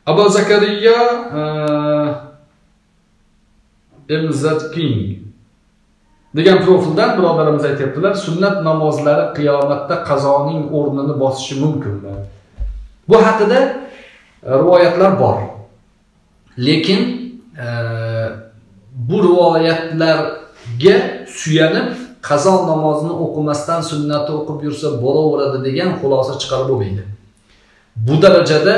Abu Zakariya MZ King degan profildan birodarimiz aytibdilar, sunnat namozlari qiyomatda qazoning o'rnini bosishi mumkinmi? Bu haqida rivoyatlar bor. Lekin bu rivoyatlarga suyanib qazo namozini o'qimasdan sunnatni o'qib yursa bo'laveradi degan xulosa chiqarib bo'lmaydi. Bu darajada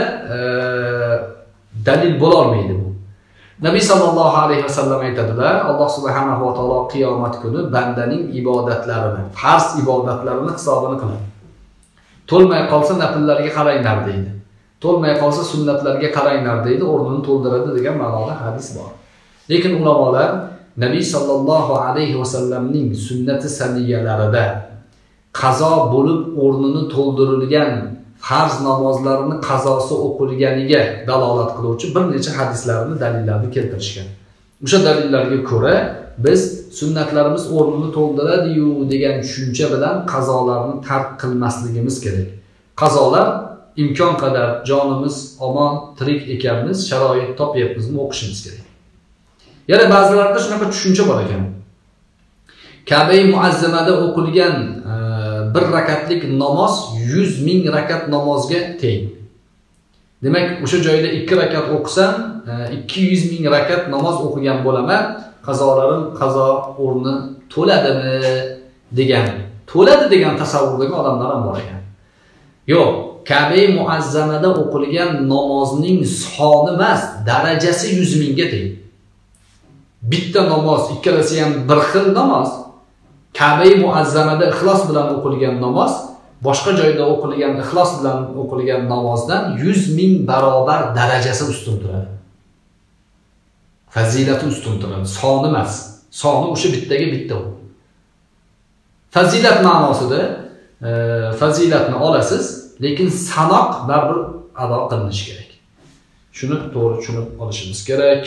dalil bo'la olmaydi bu. Nabiy sallallohu alayhi vasallam aytadilar, Alloh subhanahu va taolo qiyomat kuni bandaning ibodatlarini, farz ibodatlarini hisobini qiladi. To'lmay qolsa nafillarga qaranglar deydi. To'lmay qolsa sunnatlarga qaranglar deydi, o'rnini to'ldiradi degan ma'noda hadis bor. Lekin ulamolar Nabiy sallallohu alayhi vasallamning sunnati saniyalarida qazo bo'lib o'rnini to'ldirilgan farz namozlarini qazosi o'qilganiga dalolat qiluvchi bir necha hadislarni, dalillarni keltirishgan. O'sha dalillarga ko'ra biz sunnatlarimiz o'rnini to'ldiradi-yu degan tushuncha bilan qazolarni tark qilmasligimiz kerak. Qazolar imkon qadar jonimiz omon, tirik ekanmiz, sharoit topyapmizmi o'qishimiz kerak. Yana ba'zilarda shunaqa tushuncha bor ekan. Ka'ba-i Muazzamada o'qilgan bir rakatlik namoz 100 ming rakat namozga teng. Demak, o'sha joyda 2 rakat o'qisam, 200 ming rakat namoz o'qigan bo'laman, qazolarim qazo o'rni to'ladimi degan tasavvurdagi odamlar ham bor ekan. Yo'q, Ka'ba-i Muazzamada o'qilgan namozning soni emas, darajasi 100 mingga teng. Bitta namoz, ikkalasi ham bir xil namoz. Ka'ba-i Muazzamada ixlos bilan o'qilgan namoz, boshqa joyda o'qilgan ixlos bilan o'qilgan namozdan 100 ming barobar darajasi ustun turadi. Fazilati ustun turadi, soni emas. Soni o'sha bittaga bitta. Fazilat ma'nosida fazilatni olasiz, lekin sanoq baribir ado qilinishi kerak. Shuni to'g'ri tushunib olishimiz kerak.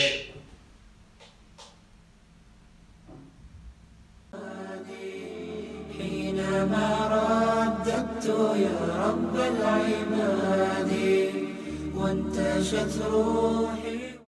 ما رددت يا رب العباد وانتشت روحي